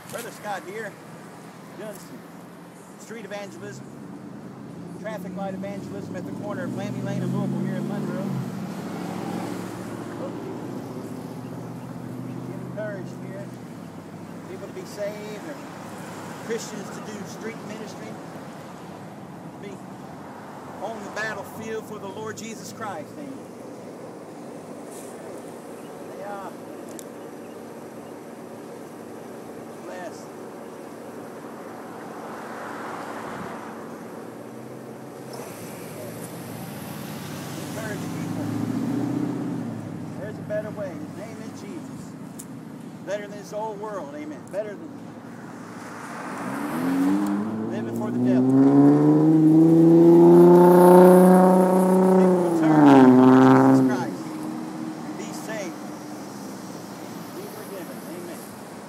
Brother Scott here, doing some street evangelism, traffic light evangelism at the corner of Lammy Lane and Louisville here in Monroe. Hope you get encouraged here. People to be saved, or Christians to do street ministry, be on the battlefield for the Lord Jesus Christ. Amen. They are blessed. Encourage people. There's a better way. His name is Jesus. Better than this old world. Amen. Better than living for the devil. People will turn to Jesus Christ and be saved. Be forgiven. Amen.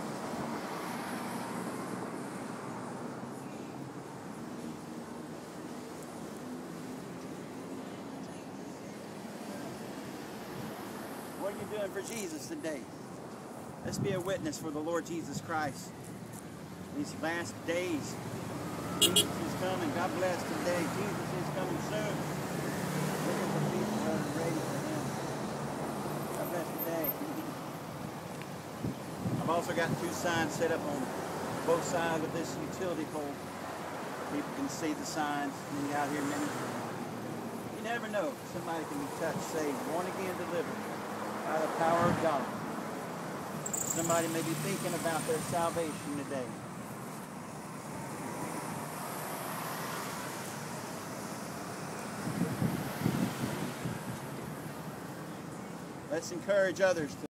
What are you doing for Jesus today? Let's be a witness for the Lord Jesus Christ. These last days, Jesus is coming. God bless today. Jesus is coming soon. Look at the people that are ready for Him. God bless today. I've also got 2 signs set up on both sides of this utility pole. People can see the signs when you're out here ministering. You never know. Somebody can be touched, saved, born again, delivered by the power of God. Somebody may be thinking about their salvation today. Let's encourage others to